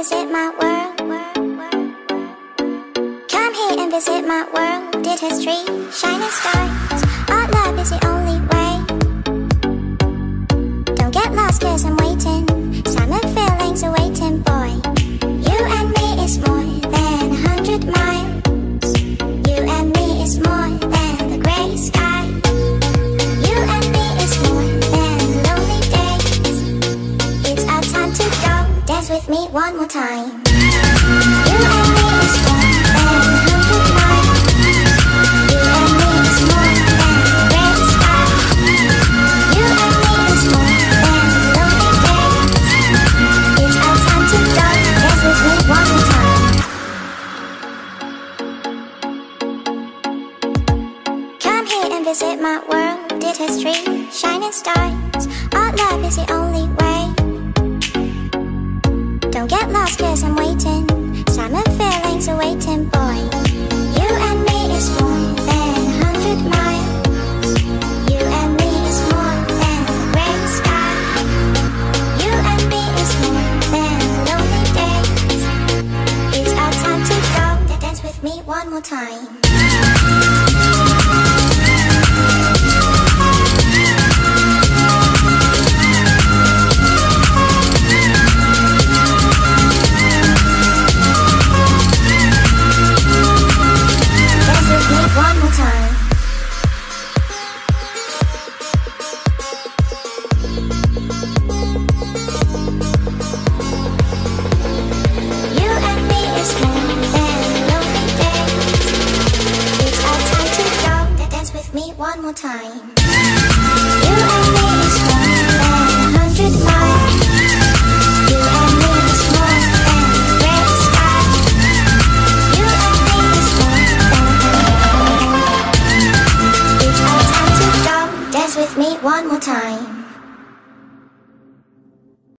visit my world. Come here and visit my world. Did history, shining stars. Our love is the only way. Don't get lost cause I'm waiting. Summer feelings are waiting, boy. You and me is more than 100 miles. You and me is more than the grey sky. You and me is more than lonely days. It's our time to go. Dance with me one more time. You and me is more than 100 miles. You and me is more than the grey sky. You and me is more than lonely days. It's our time to go. Dance with me one more time. Come here and visit my world. Did history, shining stars. Our love is the only way. Don't get lost cause I'm waiting. Summer feelings are waiting, boy. You and me is more than 100 miles. You and me is more than the grey sky. You and me is more than lonely days. It's our time to go. Dance with me one more time. One more time. You and me is more than lonely days. It's our time to go. Dance with me one more time. You and me is more than 100 miles. You and me is more than the grey sky. You and me is more than. It's our time to go. Dance with me one more time.